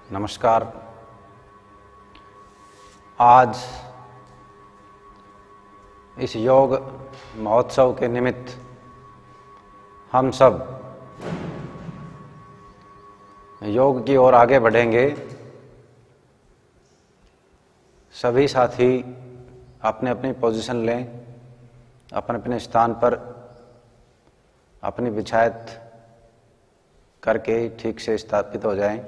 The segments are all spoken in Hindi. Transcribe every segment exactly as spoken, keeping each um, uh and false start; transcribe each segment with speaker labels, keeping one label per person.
Speaker 1: नमस्कार। आज इस योग महोत्सव के निमित्त हम सब योग की ओर आगे बढ़ेंगे। सभी साथी अपने अपनी पोजीशन लें, अपने अपने स्थान पर अपनी बिछायत करके ठीक से स्थापित हो जाएं।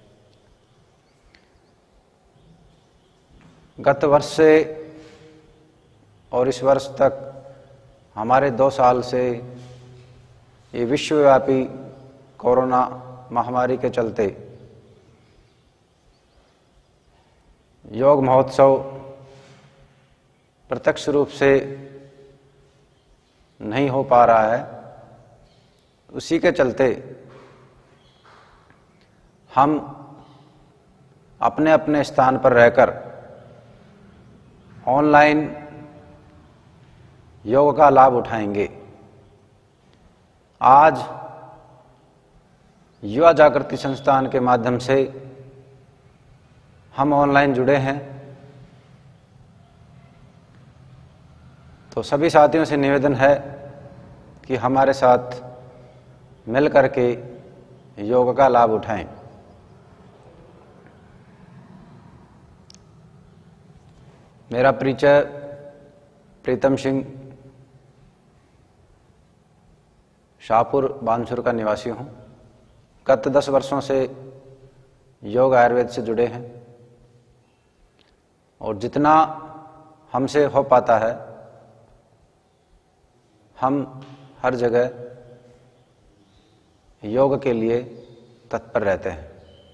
Speaker 1: गत वर्ष से और इस वर्ष तक हमारे दो साल से ये विश्वव्यापी कोरोना महामारी के चलते योग महोत्सव प्रत्यक्ष रूप से नहीं हो पा रहा है। उसी के चलते हम अपने अपने स्थान पर रहकर ऑनलाइन योग का लाभ उठाएंगे। आज युवा जागृति संस्थान के माध्यम से हम ऑनलाइन जुड़े हैं, तो सभी साथियों से निवेदन है कि हमारे साथ मिल करके योग का लाभ उठाएं। मेरा परिचय प्रीतम सिंह, शाहपुर बानसूर का निवासी हूँ। गत दस वर्षों से योग आयुर्वेद से जुड़े हैं और जितना हमसे हो पाता है हम हर जगह योग के लिए तत्पर रहते हैं।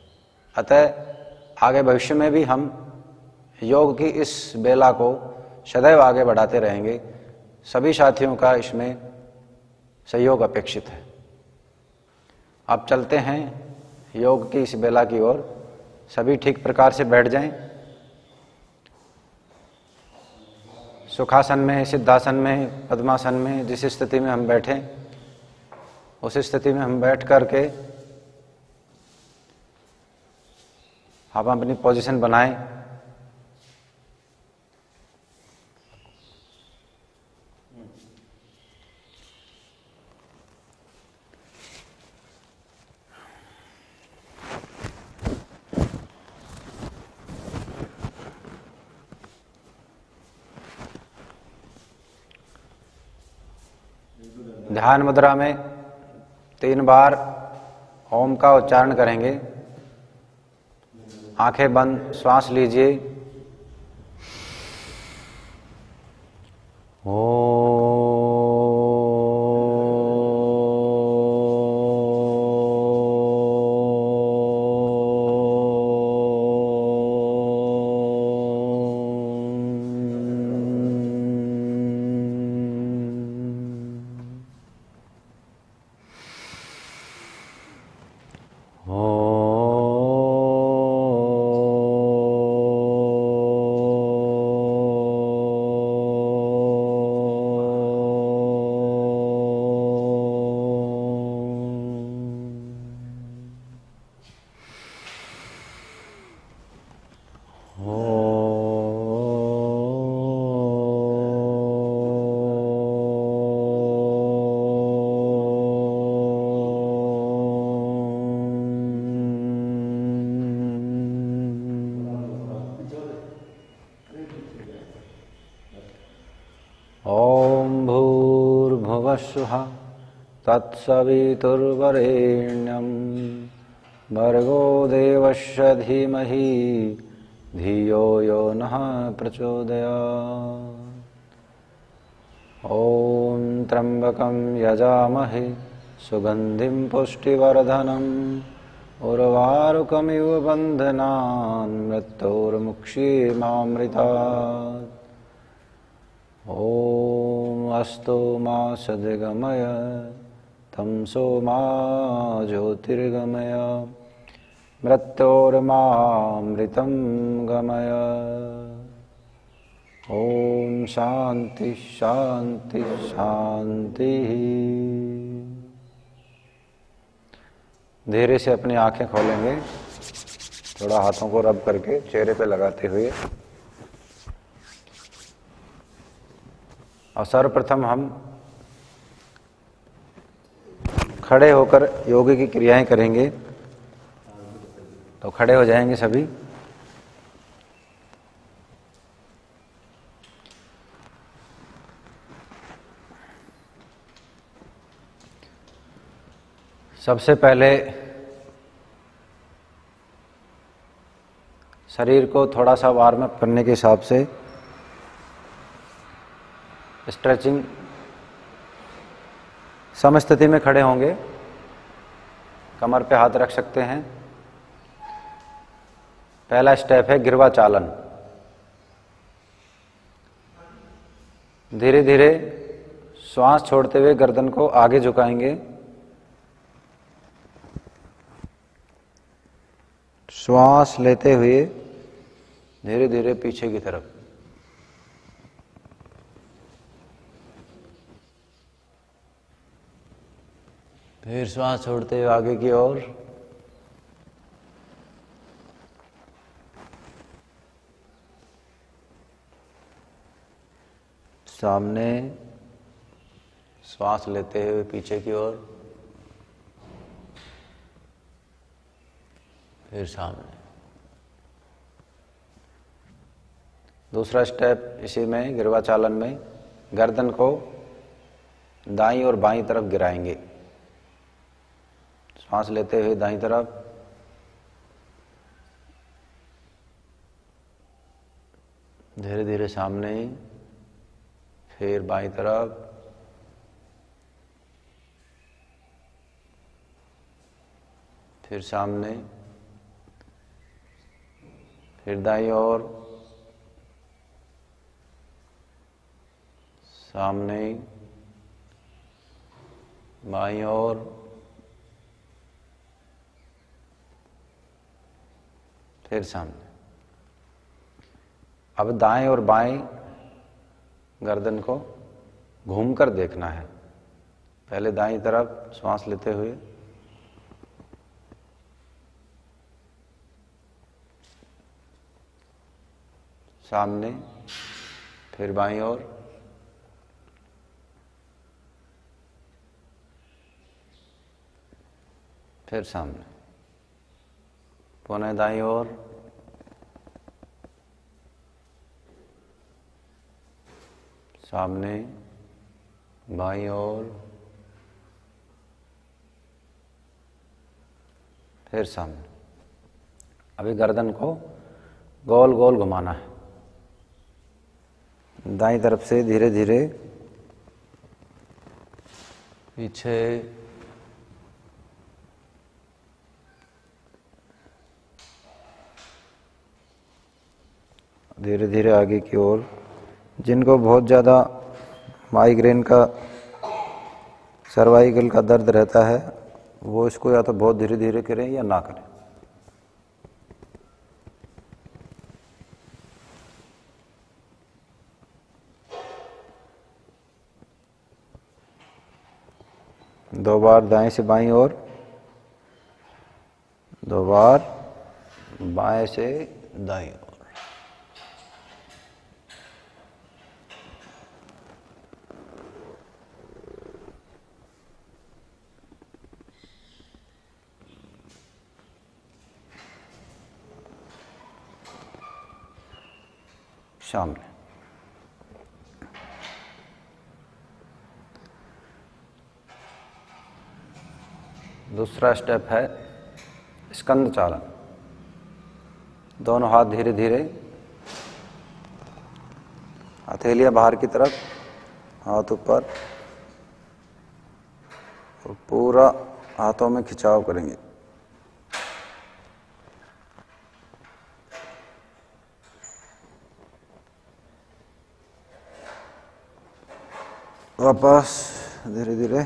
Speaker 1: अतः आगे भविष्य में भी हम योग की इस बेला को सदैव आगे बढ़ाते रहेंगे। सभी साथियों का इसमें सहयोग अपेक्षित है। अब चलते हैं योग की इस बेला की ओर। सभी ठीक प्रकार से बैठ जाएं। सुखासन में, सिद्धासन में, पद्मासन में, जिस स्थिति में हम बैठें उस स्थिति में हम बैठ करके हम अपनी पोजीशन बनाएं। ध्यान मुद्रा में तीन बार ओम का उच्चारण करेंगे। आंखें बंद, श्वास लीजिए। ओम। भूर्भुवस्सुः तत्सवितुर्वरेण्यं भर्गो देवस्य धीमहि धियो यो नः प्रचोदयात्। ॐ त्र्यम्बकं यजामहे सुगन्धिं पुष्टिवर्धनम् उर्वारुकमिव बन्धनान् मृत्योर्मुक्षीयमामृतात्। ॐ अस्तु मा सद्गमय तमसो मा ज्योतिर्गमय मृत्योर्मामृतं गमय। ओम शांति शांति शांति। धीरे से अपनी आंखें खोलेंगे थोड़ा हाथों को रब करके चेहरे पे लगाते हुए, और सर्वप्रथम हम खड़े होकर योग की क्रियाएं करेंगे। तो खड़े हो जाएंगे सभी। सबसे पहले शरीर को थोड़ा सा वार्म अप करने के हिसाब से स्ट्रेचिंग समस्थिति में खड़े होंगे। कमर पे हाथ रख सकते हैं। पहला स्टेप है गिरवा चालन। धीरे धीरे श्वास छोड़ते हुए गर्दन को आगे झुकाएंगे। श्वास लेते हुए धीरे धीरे पीछे की तरफ। फिर श्वास छोड़ते हुए आगे की ओर। सामने श्वास लेते हुए पीछे की ओर। फिर सामने। दूसरा स्टेप इसी में गिरवा चालन में गर्दन को दाईं और बाईं तरफ गिराएंगे। सांस लेते हुए दाईं तरफ, धीरे धीरे सामने, फिर बाईं तरफ, फिर सामने, फिर दाईं ओर, सामने, बाईं ओर, फिर सामने। अब दाएं और बाएं गर्दन को घूमकर देखना है। पहले दाईं तरफ श्वास लेते हुए, सामने, फिर बाईं ओर, फिर सामने, पुनः दाईं ओर, सामने, बाईं ओर, फिर सामने। अभी गर्दन को गोल गोल घुमाना है। दाईं तरफ से धीरे धीरे पीछे, धीरे धीरे आगे की ओर। जिनको बहुत ज़्यादा माइग्रेन का, सर्वाइकल का दर्द रहता है, वो इसको या तो बहुत धीरे धीरे करें या ना करें। दो बार दाएं से बाईं ओर, दो बार बाएं से दाईं ओर। सामने। दूसरा स्टेप है स्कंद चालन। दोनों हाथ धीरे धीरे, हथेलियां बाहर की तरफ, हाथ ऊपर, और पूरा हाथों में खिंचाव करेंगे। वापस धीरे धीरे,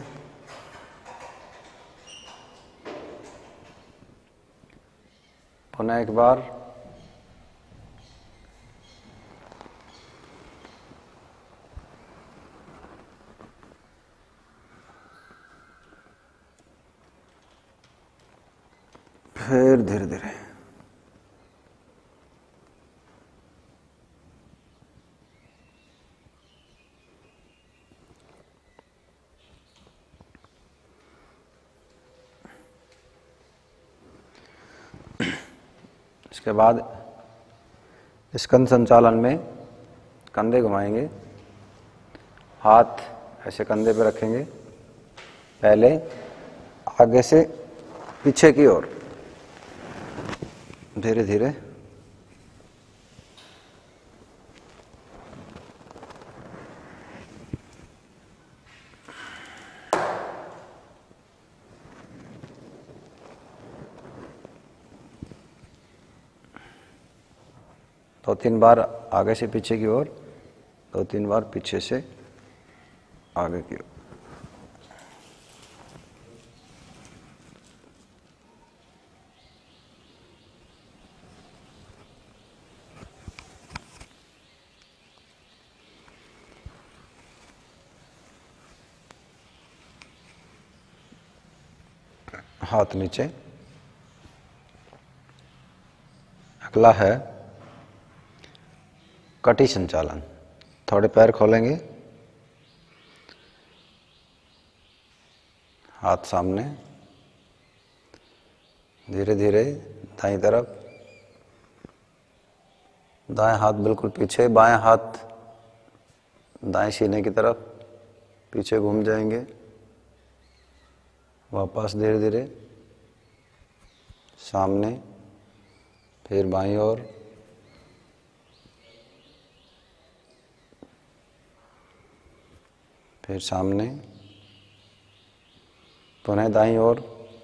Speaker 1: पुनः एक बार, फिर धीरे धीरे। इसके बाद स्कंद संचालन में कंधे घुमाएंगे, हाथ ऐसे कंधे पे रखेंगे, पहले आगे से पीछे की ओर धीरे धीरे दो तीन बार आगे से पीछे की ओर, दो तीन बार पीछे से आगे की ओर। हाथ नीचे। अगला है कटी संचालन। थोड़े पैर खोलेंगे, हाथ सामने, धीरे धीरे दाईं तरफ, दाएं हाथ बिल्कुल पीछे, बाएं हाथ दाएं सीने की तरफ पीछे घूम जाएंगे, वापस धीरे धीरे सामने, फिर बाईं ओर, फिर सामने, पुनः दाईं ओर,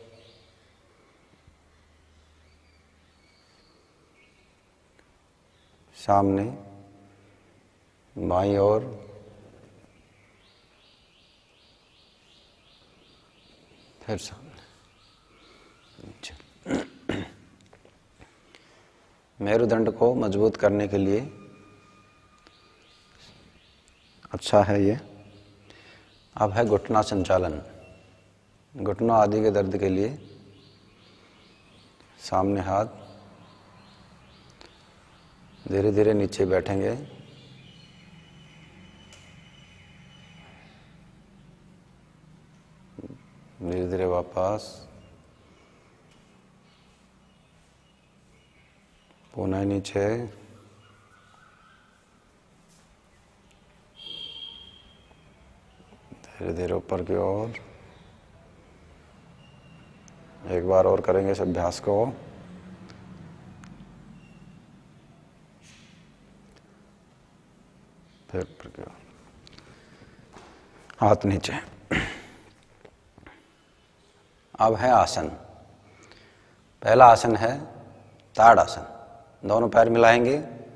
Speaker 1: सामने, बाईं ओर, फिर सामने, नीचे। मेरुदंड को मजबूत करने के लिए अच्छा है ये। अब है घुटना संचालन। घुटनों आदि के दर्द के लिए सामने हाथ, धीरे धीरे नीचे बैठेंगे, धीरे धीरे वापस, पुनः नीचे, धीरे धीरे ऊपर की ओर। एक बार और करेंगे इस अभ्यास को। फिर ऊपर की ओर, हाथ नीचे। अब है आसन। पहला आसन है ताड़ आसन। दोनों पैर मिलाएंगे,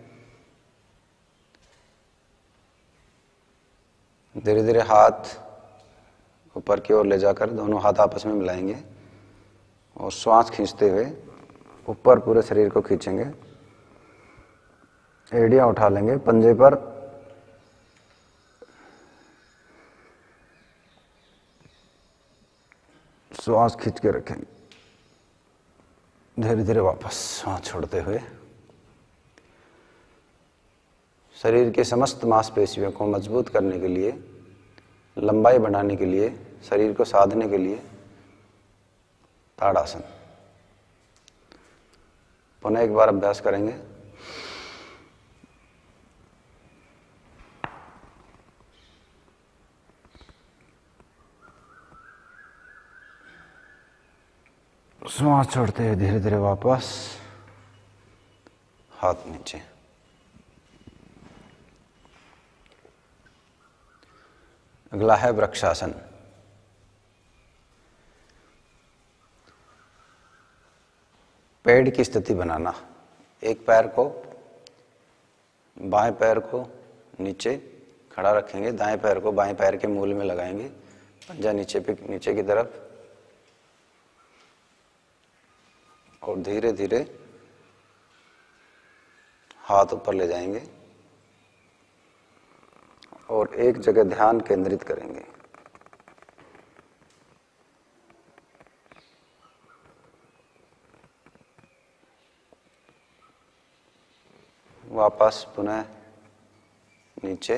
Speaker 1: धीरे धीरे हाथ ऊपर की ओर ले जाकर दोनों हाथ आपस में मिलाएंगे और श्वास खींचते हुए ऊपर पूरे शरीर को खींचेंगे। एड़ियां उठा लेंगे, पंजे पर श्वास खींच के रखेंगे, धीरे धीरे वापस श्वास छोड़ते हुए। शरीर के समस्त मांसपेशियों को मजबूत करने के लिए, लंबाई बढ़ाने के लिए, शरीर को साधने के लिए ताड़ासन। पुनः एक बार अभ्यास करेंगे। श्वास छोड़ते हुए धीरे धीरे वापस, हाथ नीचे। अगला है वृक्षासन। पेड़ की स्थिति बनाना। एक पैर को, बाएं पैर को नीचे खड़ा रखेंगे, दाएं पैर को बाएं पैर के मूल में लगाएंगे, पंजा नीचे पे नीचे की तरफ, और धीरे धीरे हाथ ऊपर ले जाएंगे और एक जगह ध्यान केंद्रित करेंगे। वापस पुनः नीचे,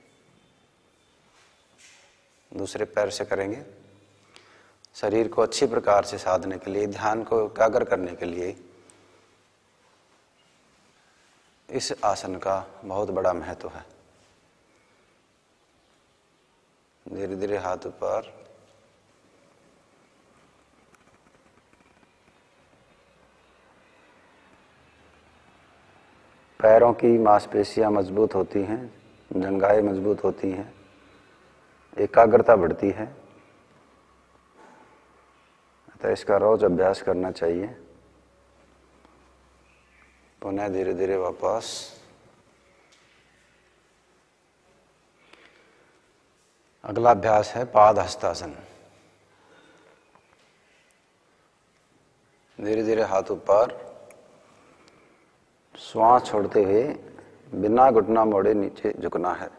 Speaker 1: दूसरे पैर से करेंगे। शरीर को अच्छी प्रकार से साधने के लिए, ध्यान को एकाग्र करने के लिए इस आसन का बहुत बड़ा महत्व है। धीरे धीरे हाथ ऊपर, पैरों की मांसपेशियां मजबूत होती हैं, जंघाएं मजबूत होती हैं, एकाग्रता बढ़ती है। अतः इसका रोज अभ्यास करना चाहिए। पुनः धीरे धीरे वापस। अगला अभ्यास है पाद हस्तासन। धीरे धीरे हाथ ऊपर, श्वास छोड़ते हुए बिना घुटना मोड़े नीचे झुकना है।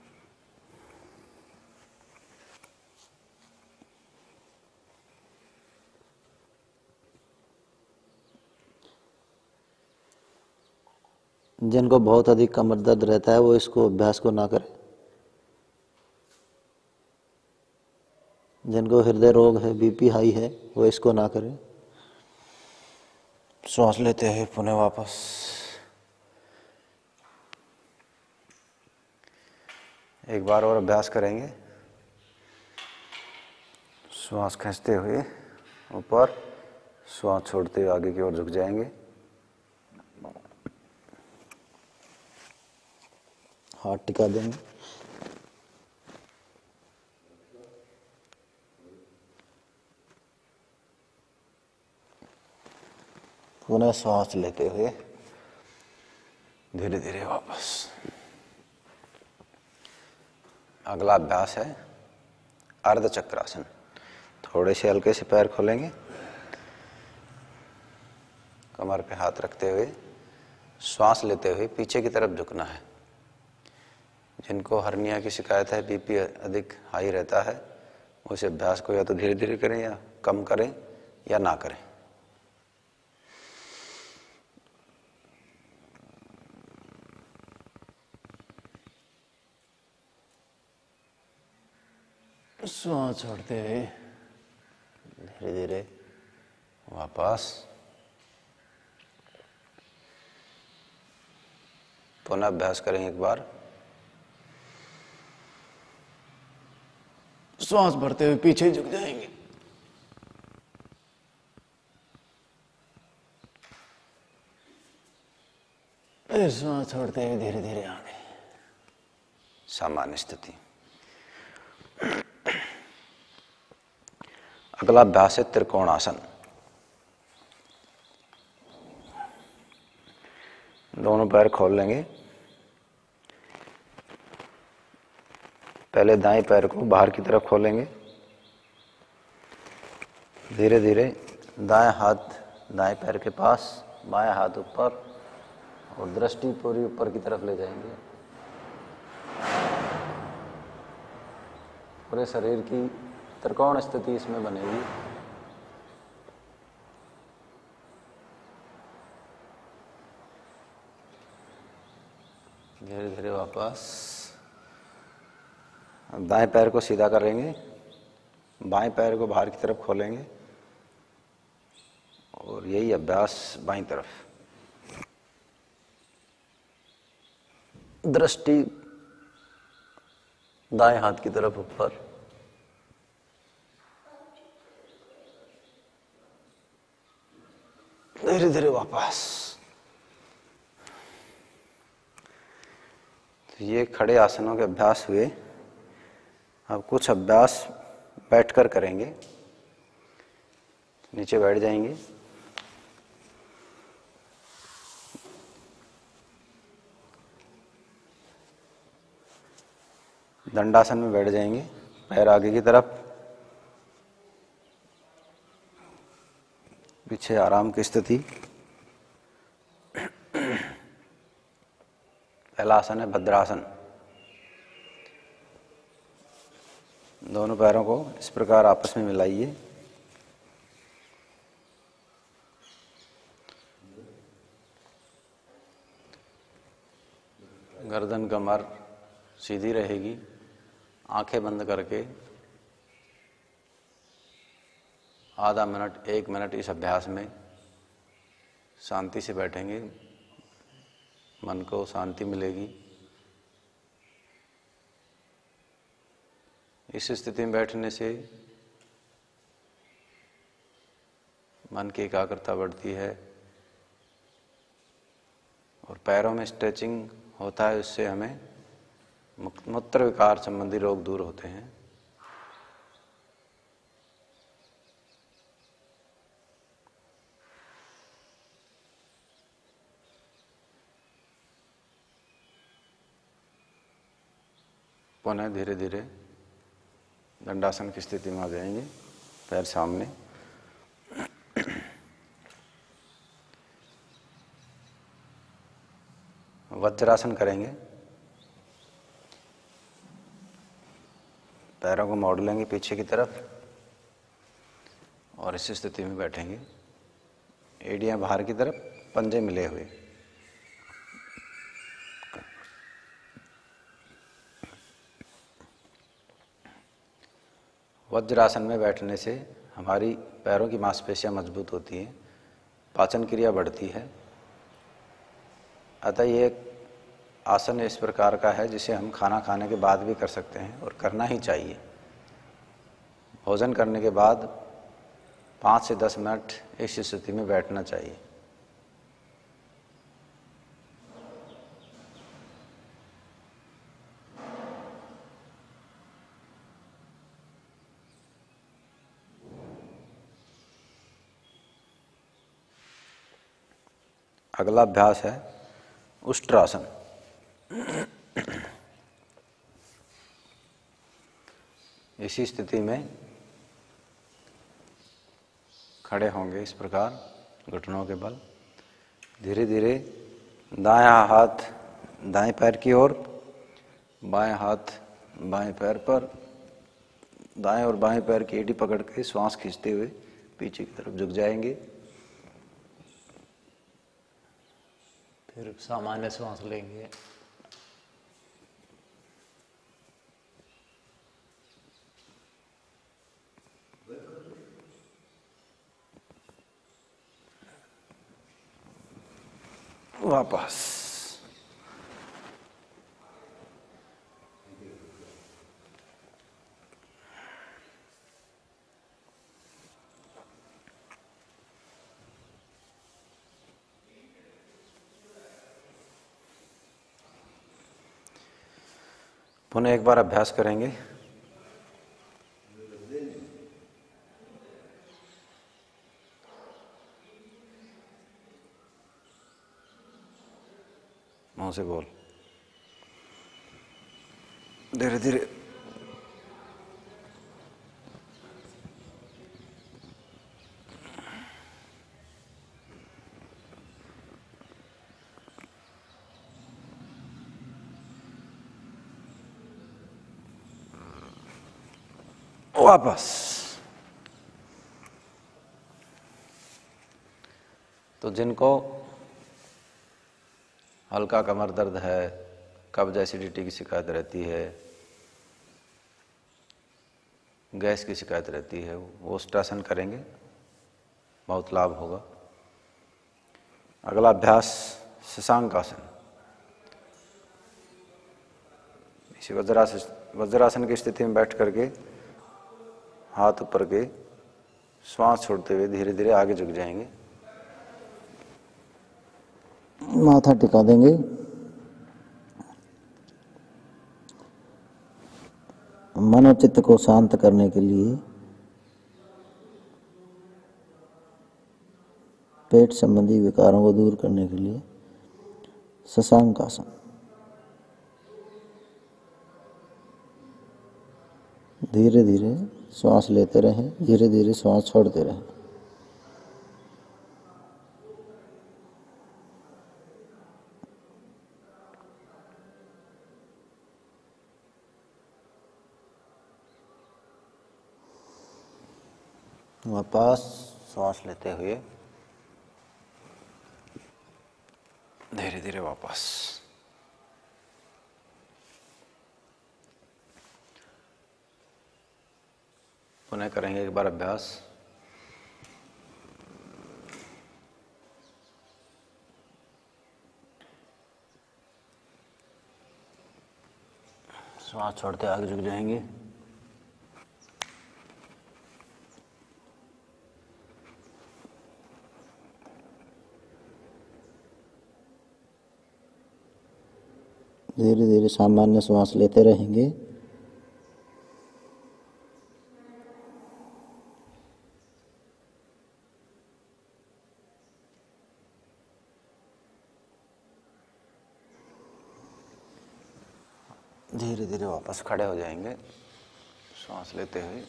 Speaker 2: जिनको बहुत अधिक कमर दर्द रहता है वो इसको अभ्यास को ना करें। जिनको हृदय रोग है, बीपी हाई है, वो इसको ना करें।
Speaker 1: श्वास लेते हुए पुनः वापस। एक बार और अभ्यास करेंगे। श्वास खींचते हुए ऊपर, श्वास छोड़ते हुए आगे की ओर झुक जाएंगे।
Speaker 2: हाथ टिका देंगे।
Speaker 1: पुनः श्वास लेते हुए धीरे धीरे वापस। अगला अभ्यास है अर्ध चक्रासन। थोड़े से हल्के से पैर खोलेंगे, कमर पे हाथ रखते हुए श्वास लेते हुए पीछे की तरफ झुकना है। जिनको हर्निया की शिकायत है, बीपी अधिक हाई रहता है, उस अभ्यास को या तो धीरे धीरे करें या कम करें या ना करें। श्वास छोड़ते हुए धीरे धीरे वापस। पुनः अभ्यास करें एक बार। श्वास भरते हुए पीछे झुक जाएंगे। फिर श्वास छोड़ते हुए धीरे धीरे आगे। सामान्य स्थिति। अगला अभ्यास है त्रिकोणासन। दोनों पैर खोल लेंगे। पहले दाएं पैर को बाहर की तरफ खोलेंगे। धीरे धीरे दाएं हाथ दाएं पैर के पास, बायां हाथ ऊपर और दृष्टि पूरी ऊपर की तरफ ले जाएंगे। पूरे शरीर की त्रिकोण स्थिति इसमें बनेगी। धीरे धीरे वापस। दाएं पैर को सीधा करेंगे, बाएं पैर को बाहर की तरफ खोलेंगे और यही अभ्यास बाईं तरफ। दृष्टि दाएं हाथ की तरफ ऊपर। धीरे धीरे वापस। तो ये खड़े आसनों के अभ्यास हुए। अब कुछ अभ्यास बैठकर करेंगे। नीचे बैठ जाएंगे। दंडासन में बैठ जाएंगे, पैर आगे की तरफ, पीछे आराम की स्थिति। पहला आसन है भद्रासन। दोनों पैरों को इस प्रकार आपस में मिलाइए। गर्दन कमर सीधी रहेगी। आंखें बंद करके आधा मिनट एक मिनट इस अभ्यास में शांति से बैठेंगे। मन को शांति मिलेगी। इस स्थिति में बैठने से मन की एकाग्रता बढ़ती है और पैरों में स्ट्रेचिंग होता है, उससे हमें मूत्र विकार संबंधी रोग दूर होते हैं। पुनः धीरे धीरे दंडासन की स्थिति में आ जाएंगे, पैर सामने। वज्रासन करेंगे, पैरों को मोड़ लेंगे पीछे की तरफ और इस स्थिति में बैठेंगे, एड़ियां बाहर की तरफ, पंजे मिले हुए। वज्रासन में बैठने से हमारी पैरों की मांसपेशियां मजबूत होती हैं, पाचन क्रिया बढ़ती है। अतः ये आसन इस प्रकार का है जिसे हम खाना खाने के बाद भी कर सकते हैं और करना ही चाहिए। भोजन करने के बाद पाँच से दस मिनट इस स्थिति में बैठना चाहिए। अगला अभ्यास है उष्ट्रासन। इसी स्थिति में खड़े होंगे इस प्रकार, घुटनों के बल। धीरे धीरे दायां हाथ दाएं पैर की ओर, बाएं हाथ बाएं पैर पर, दाएं और बाएं पैर की एड़ी पकड़ के श्वास खींचते हुए पीछे की तरफ झुक जाएंगे।
Speaker 3: फिर सामान्य श्वास लेंगे।
Speaker 1: वापस पुनः एक बार अभ्यास करेंगे। मुंह से बोल, धीरे धीरे। वापस। तो जिनको हल्का कमर दर्द है, कब्ज एसिडिटी की शिकायत रहती है, गैस की शिकायत रहती है, वो उष्ट्रासन करेंगे, बहुत लाभ होगा। अगला अभ्यास शशांक आसन। इसी वज्रासन वज्रासन की स्थिति में बैठ करके हाथ ऊपर के श्वास छोड़ते हुए धीरे धीरे आगे झुक जाएंगे।
Speaker 2: माथा टिका देंगे। मन और चित्त को शांत करने के लिए पेट संबंधी विकारों को दूर करने के लिए शशांक आसन। धीरे धीरे श्वास लेते रहें, धीरे धीरे श्वास छोड़ते रहें।
Speaker 1: वापस श्वास लेते हुए धीरे धीरे वापस। पुनः करेंगे एक बार अभ्यास। श्वास छोड़ते आगे झुक जाएंगे।
Speaker 2: धीरे धीरे सामान्य श्वास लेते रहेंगे।
Speaker 1: धीरे धीरे वापस खड़े हो जाएंगे श्वास लेते हुए।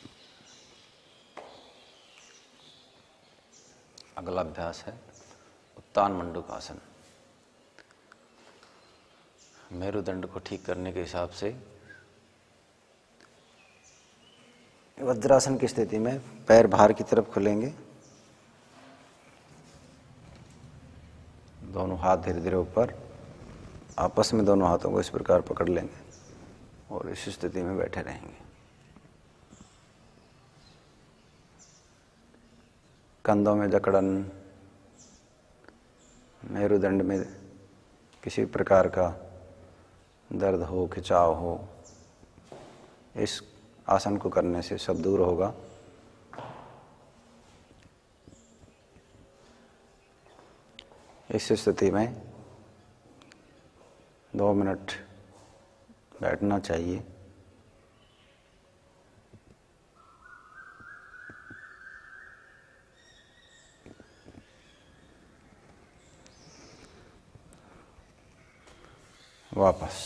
Speaker 1: अगला अभ्यास है उत्तान मंडूकासन। मेरुदंड को ठीक करने के हिसाब से वज्रासन की स्थिति में पैर बाहर की तरफ खुलेंगे, दोनों हाथ धीरे धीरे ऊपर, आपस में दोनों हाथों को इस प्रकार पकड़ लेंगे और इस स्थिति में बैठे रहेंगे। कंधों में जकड़न, मेरुदंड में किसी प्रकार का दर्द हो, खिंचाव हो, इस आसन को करने से सब दूर होगा। इस स्थिति में दो मिनट बैठना चाहिए। वापस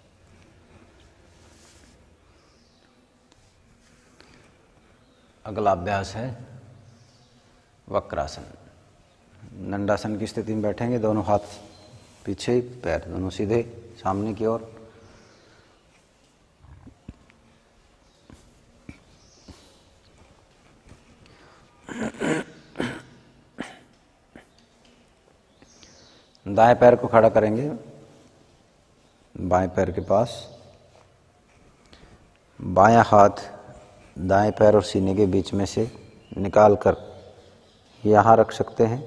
Speaker 1: अगला अभ्यास है वक्रासन। दंडासन की स्थिति में बैठेंगे, दोनों हाथ पीछे, पैर दोनों सीधे सामने की ओर। दाएं पैर को खड़ा करेंगे बाएं पैर के पास, बायां हाथ दाएं पैर और सीने के बीच में से निकाल कर यहाँ रख सकते हैं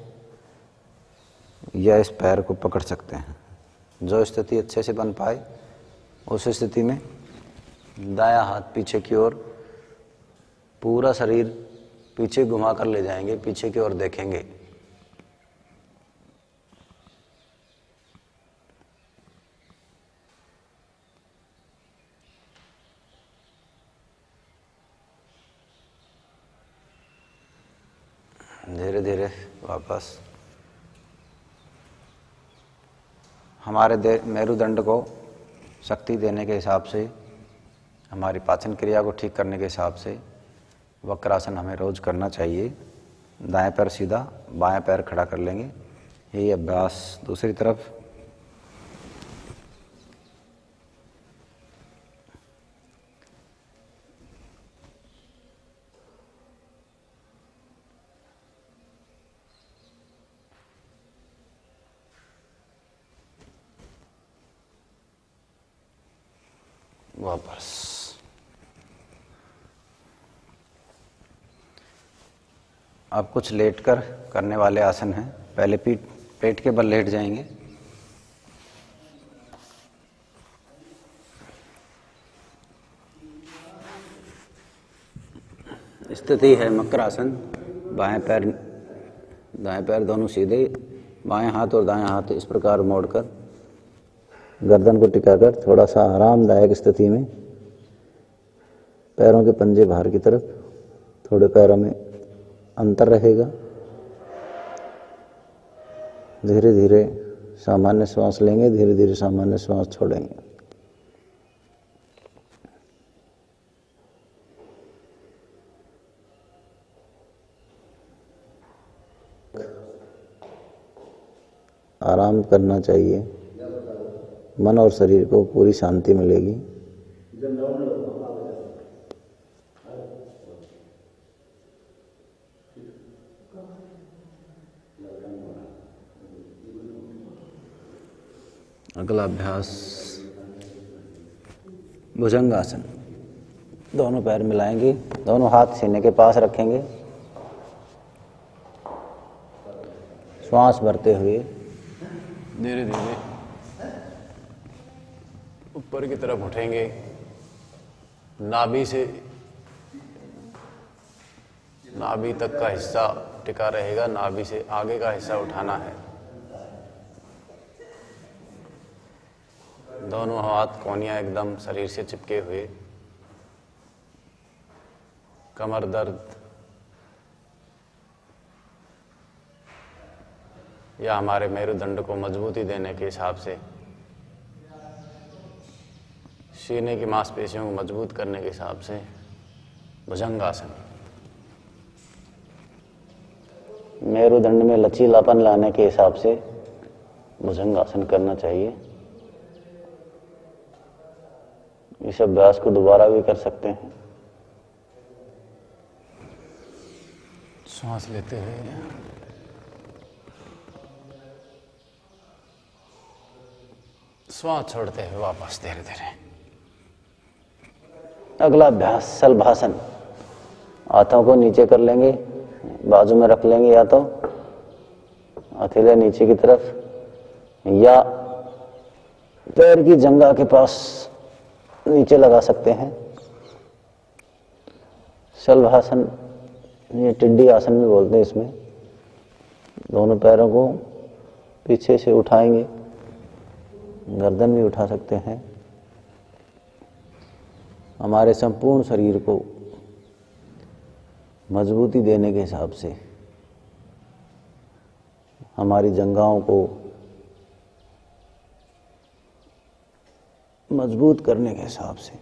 Speaker 1: या इस पैर को पकड़ सकते हैं। जो स्थिति अच्छे से बन पाए उस स्थिति में दायां हाथ पीछे की ओर, पूरा शरीर पीछे घुमा कर ले जाएंगे, पीछे की ओर देखेंगे। धीरे धीरे वापस हमारे दे मेरुदंड को शक्ति देने के हिसाब से, हमारी पाचन क्रिया को ठीक करने के हिसाब से वक्रासन हमें रोज करना चाहिए। दाएं पैर सीधा, बाएं पैर खड़ा कर लेंगे। यही अभ्यास दूसरी तरफ। वापस अब कुछ लेटकर करने वाले आसन हैं। पहले पीठ पेट के बल लेट जाएंगे, स्थिति है मकरासन। बाएं पैर दाएं पैर दोनों सीधे, बाएं हाथ और दाएं हाथ इस प्रकार मोड़कर गर्दन को टिकाकर थोड़ा सा आरामदायक स्थिति में पैरों के पंजे बाहर की तरफ, थोड़े पैरों में अंतर रहेगा। धीरे धीरे सामान्य श्वास लेंगे, धीरे धीरे सामान्य श्वास छोड़ेंगे। आराम करना चाहिए, मन और शरीर को पूरी शांति मिलेगी। अगला अभ्यास भुजंगासन। दोनों पैर मिलाएंगे, दोनों हाथ सीने के पास रखेंगे, श्वास भरते हुए धीरे धीरे
Speaker 3: ऊपर की तरफ उठेंगे, नाभि से नाभि तक का हिस्सा टिका रहेगा, नाभि से आगे का हिस्सा उठाना है। दोनों हाथ कोहनियां एकदम शरीर से चिपके हुए। कमर दर्द या हमारे मेरुदंड को मजबूती देने के हिसाब से, सीने की मांसपेशियों को मजबूत करने के हिसाब से भुजंगासन। मेरुदंड में लचीलापन लाने के हिसाब से भुजंगासन करना चाहिए। इस अभ्यास को दोबारा भी कर सकते हैं। सांस लेते हुए श्वास छोड़ते हुए वापस धीरे धीरे। अगला अभ्यास शलभासन। हाथों को नीचे कर लेंगे, बाजू में रख लेंगे, या तो हथेली नीचे की तरफ या पैर की जंघा के पास नीचे लगा सकते हैं। शलभासन, ये टिड्डी आसन भी बोलते हैं। इसमें दोनों पैरों को पीछे से उठाएंगे, गर्दन भी उठा सकते हैं। हमारे संपूर्ण शरीर को मजबूती देने के हिसाब से, हमारी जंघाओं को मजबूत करने के हिसाब से,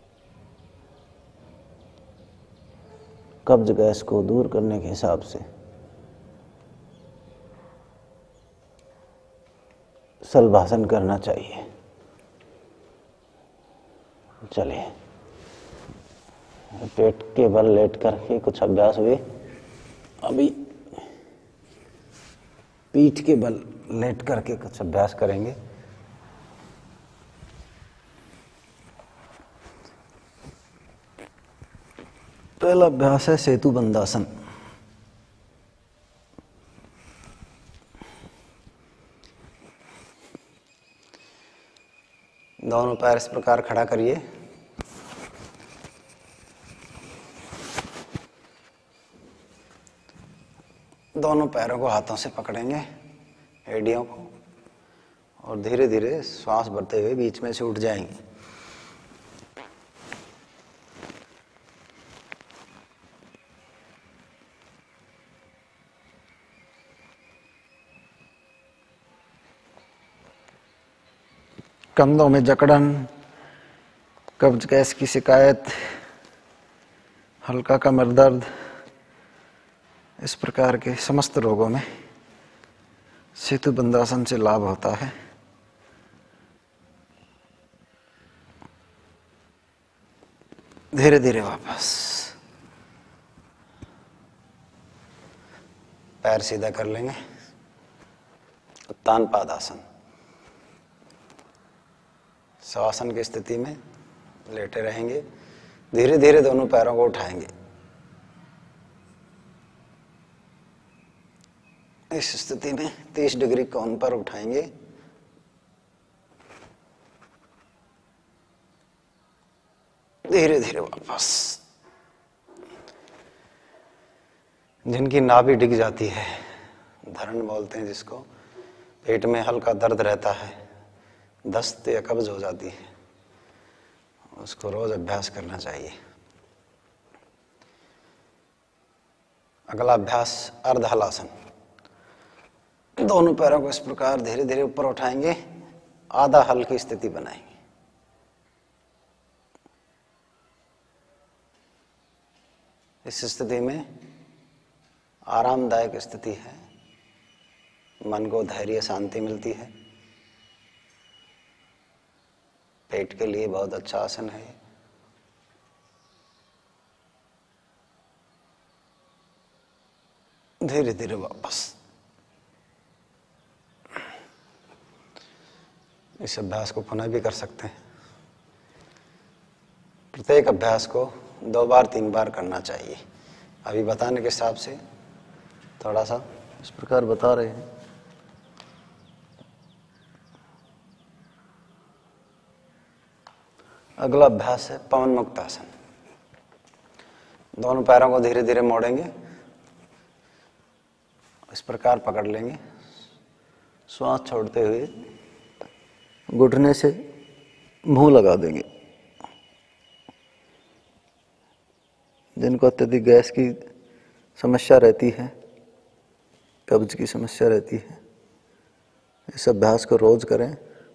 Speaker 3: कब्ज गैस को दूर करने के हिसाब से शलभासन करना चाहिए। चलिए, पेट के बल लेट करके कुछ अभ्यास हुए। अभी पीठ के बल लेट करके कुछ अभ्यास करेंगे। पहला अभ्यास है सेतु बंधासन। दोनों पैर इस प्रकार खड़ा करिए। दोनों पैरों को हाथों से पकड़ेंगे, एड़ियों को, और धीरे धीरे श्वास भरते हुए बीच में से उठ जाएंगे। कंधों में जकड़न, कब्ज गैस की शिकायत, हल्का कमर दर्द, इस प्रकार के समस्त रोगों में सेतु बंधासन से लाभ होता है। धीरे धीरे वापस पैर सीधा कर लेंगे। उत्तान पादासन। शवासन की स्थिति में लेटे रहेंगे। धीरे धीरे दोनों पैरों को उठाएंगे। इस स्थिति में तीस डिग्री कोण पर उठाएंगे। धीरे धीरे वापस। जिनकी नाभि डिग जाती है, धरण बोलते हैं जिसको, पेट में हल्का दर्द रहता है, दस्त या कब्ज हो जाती है, उसको रोज अभ्यास करना चाहिए। अगला अभ्यास अर्ध हलासन। दोनों पैरों को इस प्रकार धीरे धीरे ऊपर उठाएंगे, आधा हल की स्थिति बनाएंगे। इस स्थिति में आरामदायक स्थिति है, मन को धैर्य शांति मिलती है। पेट के लिए बहुत अच्छा आसन है। धीरे धीरे वापस। इस अभ्यास को पुनः भी कर सकते हैं। प्रत्येक अभ्यास को दो बार तीन बार करना चाहिए। अभी बताने के हिसाब से थोड़ा सा इस प्रकार बता रहे हैं।
Speaker 1: अगला अभ्यास है पवन मुक्त आसन। दोनों पैरों को धीरे धीरे मोड़ेंगे, इस प्रकार पकड़ लेंगे, श्वास छोड़ते हुए घुटने से मुंह लगा देंगे। जिनको अत्यधिक गैस की समस्या रहती है, कब्ज की समस्या रहती है, इस अभ्यास को रोज करें।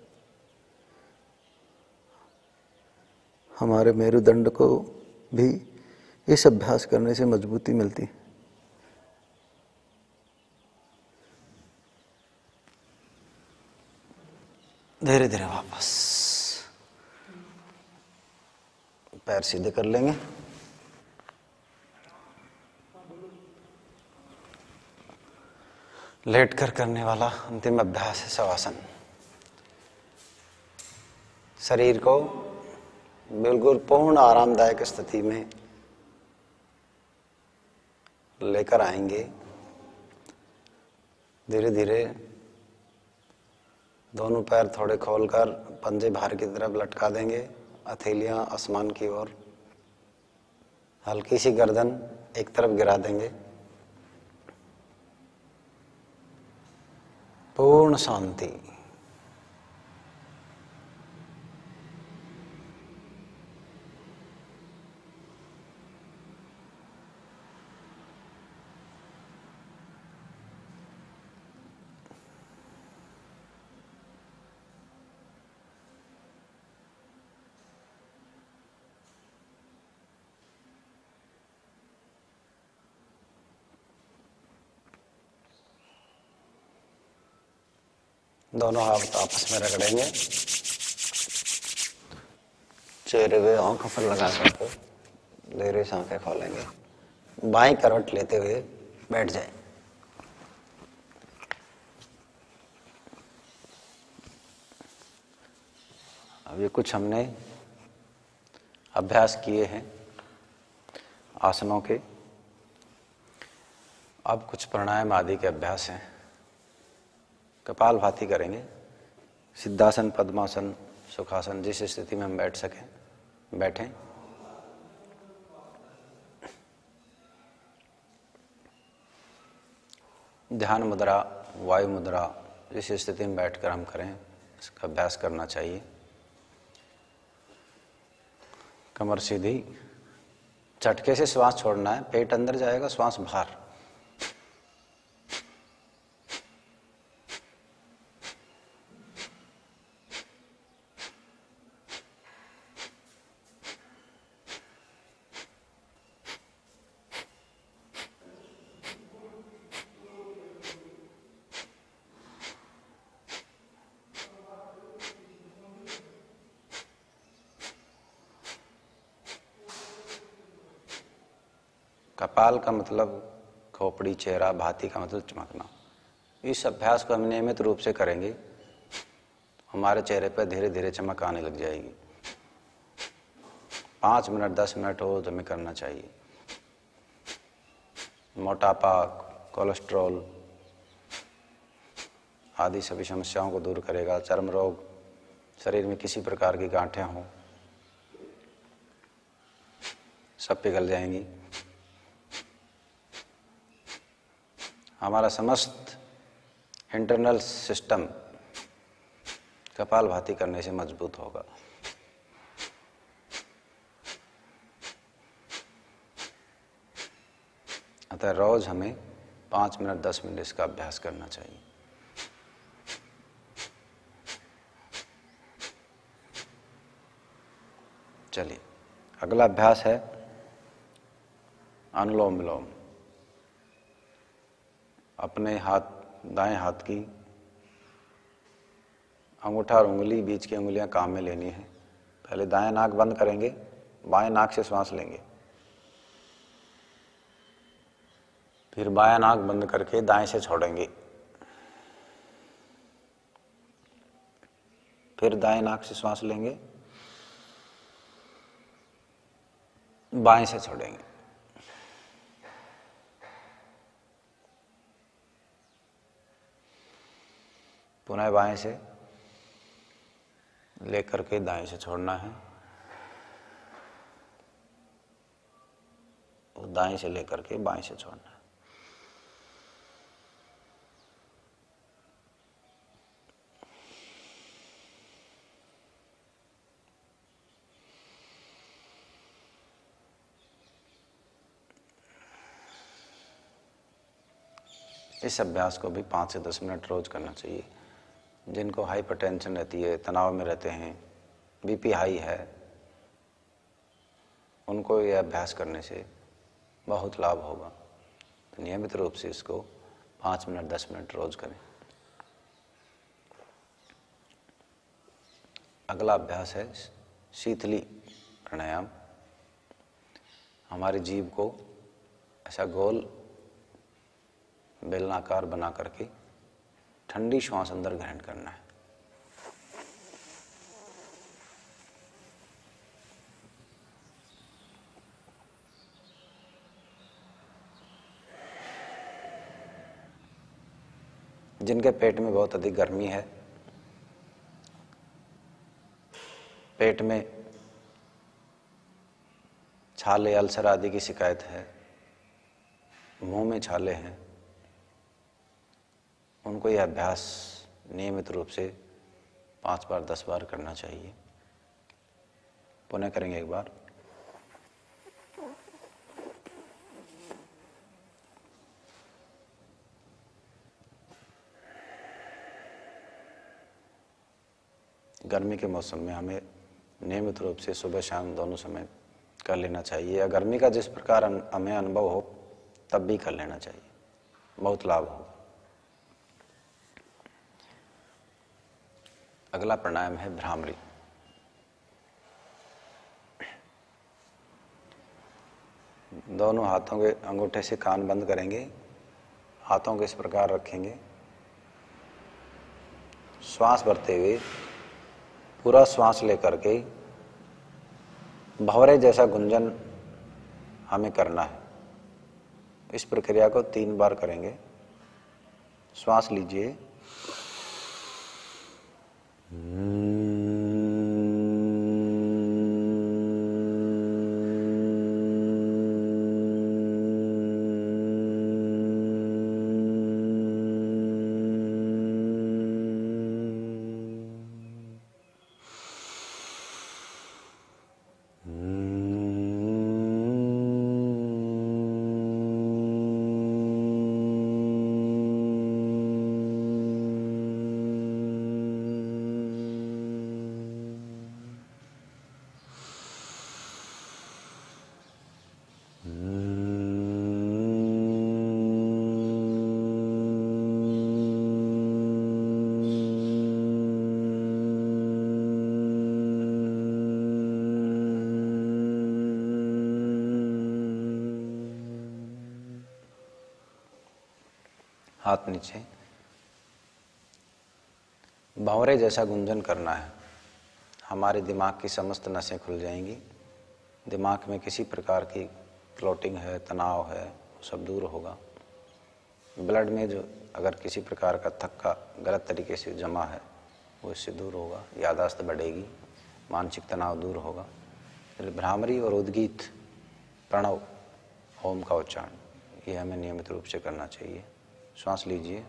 Speaker 1: हमारे मेरुदंड को भी इस अभ्यास करने से मजबूती मिलती है। धीरे धीरे वापस पैर सीधे कर लेंगे। लेट कर करने वाला अंतिम अभ्यास है शवासन। शरीर को बिल्कुल पूर्ण आरामदायक स्थिति में लेकर आएंगे। धीरे धीरे दोनों पैर थोड़े खोलकर पंजे बाहर की तरफ लटका देंगे, हथेलियां आसमान की ओर, हल्की सी गर्दन एक तरफ गिरा देंगे। पूर्ण शांति। दोनों हाथ आपस में रगड़ेंगे, चेहरे पे आंखों पर लगा करके धीरे से आंखें खोलेंगे। बाएं करवट लेते हुए बैठ जाए। अब ये कुछ हमने अभ्यास किए हैं आसनों के। अब कुछ प्राणायाम आदि के अभ्यास हैं। कपाल भाती करेंगे, सिद्धासन, पद्मासन, सुखासन, जिस स्थिति में हम बैठ सकें बैठें। ध्यान मुद्रा, वायु मुद्रा, जिस स्थिति में बैठकर हम करें इसका अभ्यास करना चाहिए। कमर सीधी, झटके से श्वास छोड़ना है, पेट अंदर जाएगा, श्वास बाहर। कपाल का मतलब खोपड़ी, चेहरा, भाती का मतलब चमकना। इस अभ्यास को हम नियमित रूप से करेंगे, हमारे चेहरे पर धीरे धीरे चमक आने लग जाएगी। पाँच मिनट दस मिनट रोज हमें करना चाहिए। मोटापा, कोलेस्ट्रॉल आदि सभी समस्याओं को दूर करेगा। चर्म रोग, शरीर में किसी प्रकार की गांठें हों, सब पिघल जाएंगी। हमारा समस्त इंटरनल सिस्टम कपालभाति करने से मजबूत होगा। अतः रोज हमें पाँच मिनट दस मिनट इसका अभ्यास करना चाहिए। चलिए, अगला अभ्यास है अनुलोम विलोम। अपने हाथ, दाएं हाथ की अंगूठा और उंगली, बीच की उंगलियां काम में लेनी है। पहले दाएं नाक बंद करेंगे, बाएं नाक से श्वास लेंगे, फिर बायां नाक बंद करके दाएं से छोड़ेंगे, फिर दाएं नाक से श्वास लेंगे, बाएं से छोड़ेंगे। पुनः बाएं से लेकर के दाएं से छोड़ना है। वो दाएं से लेकर के बाएं से छोड़ना है। इस अभ्यास को भी पाँच से दस मिनट रोज करना चाहिए। जिनको हाइपरटेंशन रहती है, तनाव में रहते हैं, बीपी हाई है, उनको यह अभ्यास करने से बहुत लाभ होगा। तो नियमित रूप से इसको पाँच मिनट दस मिनट रोज करें। अगला अभ्यास है शीतली प्राणायाम। हमारी जीभ को ऐसा गोल बेलनाकार बना करके ठंडी श्वास अंदर ग्रहण करना है। जिनके पेट में बहुत अधिक गर्मी है, पेट में छाले, अल्सर आदि की शिकायत है, मुंह में छाले हैं, उनको यह अभ्यास नियमित रूप से पांच बार दस बार करना चाहिए। पुनः करेंगे एक बार। गर्मी के मौसम में हमें नियमित रूप से सुबह शाम दोनों समय कर लेना चाहिए, या गर्मी का जिस प्रकार हमें अनुभव हो तब भी कर लेना चाहिए, बहुत लाभ होगा। अगला प्राणायाम है भ्रामरी। दोनों हाथों के अंगूठे से कान बंद करेंगे, हाथों को इस प्रकार रखेंगे, श्वास भरते हुए पूरा श्वास लेकर के भंवरे जैसा गुंजन हमें करना है। इस प्रक्रिया को तीन बार करेंगे। श्वास लीजिए, हाथ नीचे, भंवरे जैसा गुंजन करना है। हमारे दिमाग की समस्त नसें खुल जाएंगी, दिमाग में किसी प्रकार की क्लॉटिंग है, तनाव है, सब दूर होगा। ब्लड में जो अगर किसी प्रकार का थक्का गलत तरीके से जमा है वो इससे दूर होगा, याददाश्त बढ़ेगी, मानसिक तनाव दूर होगा। भ्रामरी और उद्गीत प्रणव ओम का उच्चारण ये हमें नियमित रूप से करना चाहिए। श्वास लीजिए,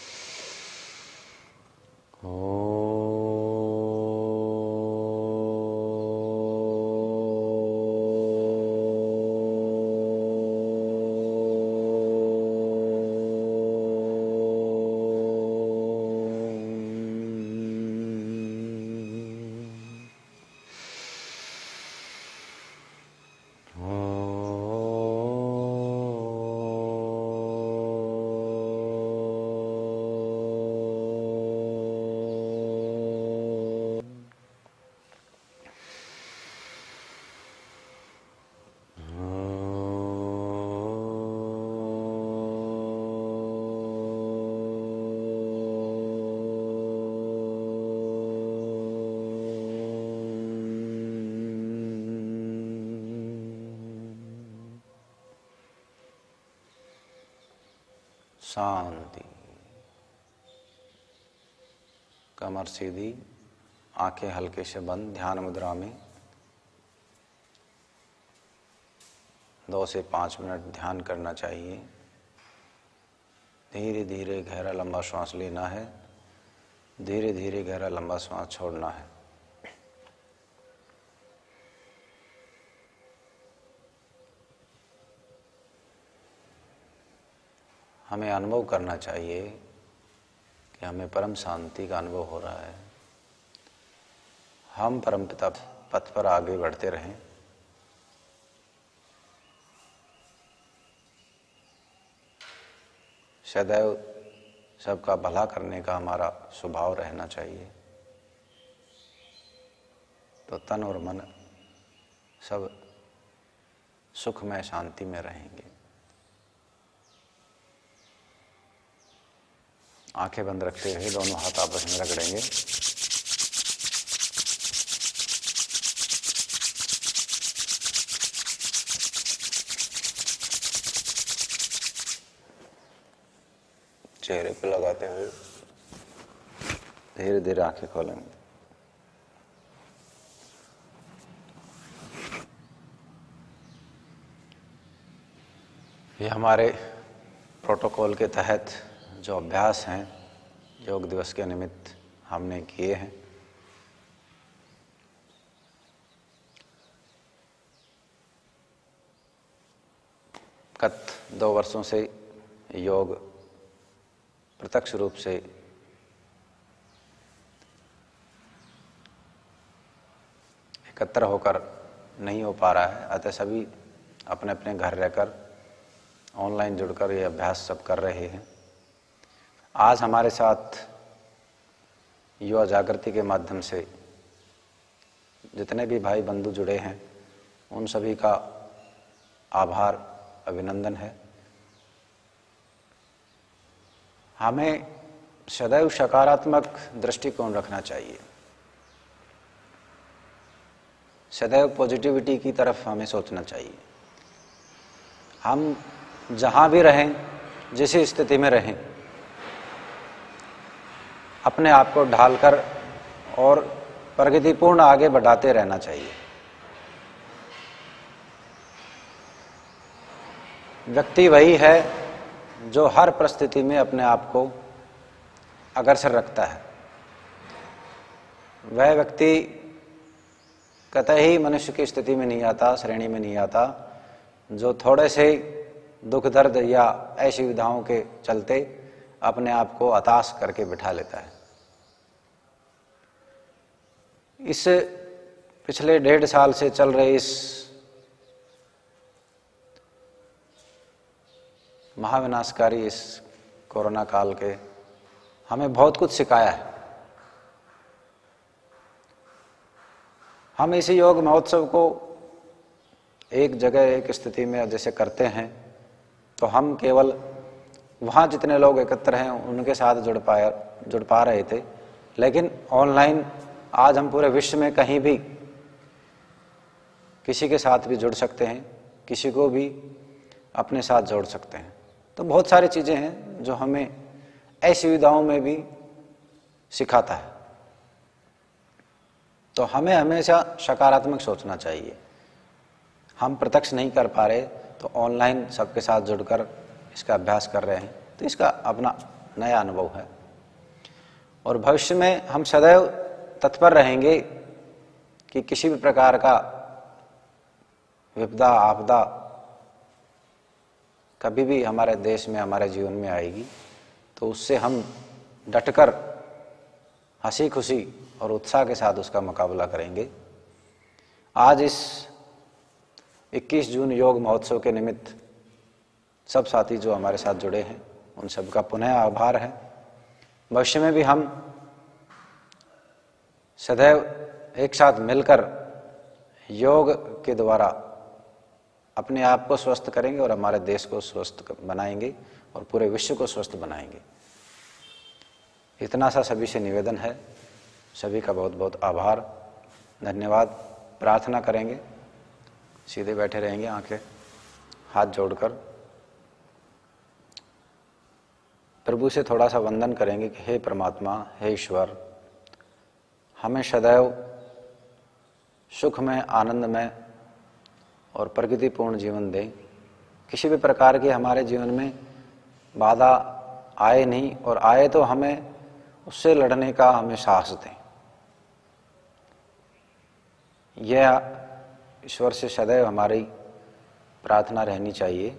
Speaker 1: शांति। कमर सीधी, आंखें हल्के से बंद, ध्यान मुद्रा में दो से पाँच मिनट ध्यान करना चाहिए। धीरे धीरे गहरा लंबा श्वास लेना है, धीरे धीरे गहरा लंबा श्वास छोड़ना है। हमें अनुभव करना चाहिए कि हमें परम शांति का अनुभव हो रहा है। हम परम पिता पथ पर आगे बढ़ते रहें। सदैव सबका भला करने का हमारा स्वभाव रहना चाहिए, तो तन और मन सब सुखमय शांति में रहेंगे। आंखें बंद रखते हुए दोनों हाथ आपस में रगड़ेंगे। चेहरे पे लगाते हुए धीरे धीरे आंखें खोलेंगे। ये हमारे प्रोटोकॉल के तहत जो अभ्यास हैं योग दिवस के निमित्त हमने किए हैं। गत दो वर्षों से योग प्रत्यक्ष रूप से एकत्र होकर नहीं हो पा रहा है, अतः सभी अपने अपने घर रहकर ऑनलाइन जुड़कर ये अभ्यास सब कर रहे हैं। आज हमारे साथ युवा जागृति के माध्यम से जितने भी भाई बंधु जुड़े हैं उन सभी का आभार, अभिनंदन है। हमें सदैव सकारात्मक दृष्टिकोण रखना चाहिए, सदैव पॉजिटिविटी की तरफ हमें सोचना चाहिए। हम जहाँ भी रहें, जिस स्थिति में रहें, अपने आप को ढालकर और प्रगतिपूर्ण आगे बढ़ाते रहना चाहिए। व्यक्ति वही है जो हर परिस्थिति में अपने आप को अग्रसर रखता है। वह व्यक्ति कतई मनुष्य की स्थिति में नहीं आता, श्रेणी में नहीं आता, जो थोड़े से दुख दर्द या असुविधाओं के चलते अपने आप को हताश करके बिठा लेता है। इस पिछले डेढ़ साल से चल रहे इस महाविनाशकारी इस कोरोना काल के हमें बहुत कुछ सिखाया है। हम इस योग महोत्सव को एक जगह एक स्थिति में जैसे करते हैं तो हम केवल वहाँ जितने लोग एकत्र हैं उनके साथ जुड़ पाए जुड़ पा रहे थे, लेकिन ऑनलाइन आज हम पूरे विश्व में कहीं भी किसी के साथ भी जुड़ सकते हैं, किसी को भी अपने साथ जोड़ सकते हैं। तो बहुत सारी चीज़ें हैं जो हमें असुविधाओं में भी सिखाता है। तो हमें हमेशा सकारात्मक सोचना चाहिए। हम प्रत्यक्ष नहीं कर पा रहे तो ऑनलाइन सबके साथ जुड़कर इसका अभ्यास कर रहे हैं, तो इसका अपना नया अनुभव है। और भविष्य में हम सदैव तत्पर रहेंगे कि किसी भी प्रकार का विपदा आपदा कभी भी हमारे देश में, हमारे जीवन में आएगी तो उससे हम डटकर हंसी खुशी और उत्साह के साथ उसका मुकाबला करेंगे। आज इस इक्कीस जून योग महोत्सव के निमित्त सब साथी जो हमारे साथ जुड़े हैं उन सबका पुनः आभार है। भविष्य में भी हम सदैव एक साथ मिलकर योग के द्वारा अपने आप को स्वस्थ करेंगे और हमारे देश को स्वस्थ बनाएंगे और पूरे विश्व को स्वस्थ बनाएंगे। इतना सा सभी से निवेदन है। सभी का बहुत बहुत आभार, धन्यवाद। प्रार्थना करेंगे, सीधे बैठे रहेंगे, आंखें हाथ जोड़कर प्रभु से थोड़ा सा वंदन करेंगे कि हे परमात्मा, हे ईश्वर, हमें सदैव सुख में, आनंद में और प्रकृतिपूर्ण जीवन दें। किसी भी प्रकार की हमारे जीवन में बाधा आए नहीं, और आए तो हमें उससे लड़ने का हमें साहस दें। यह ईश्वर से सदैव हमारी प्रार्थना रहनी चाहिए।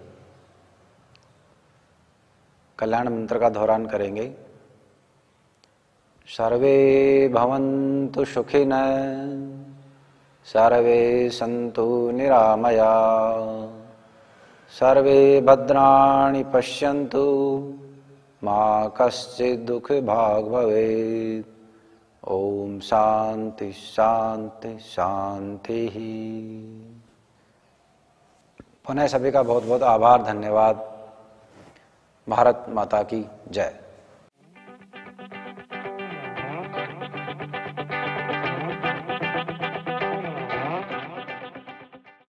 Speaker 1: कल्याण मंत्र का दोहरान करेंगे। सर्वे भवन्तु सुखिनः, सर्वे सन्तु निरामया, सर्वे भद्राणि पश्यन्तु, मा कश्चित् दुःखभाग् भवेत्। ओम शांति शांति शांति ही। पुनः सभी का बहुत बहुत आभार, धन्यवाद। भारत माता की जय।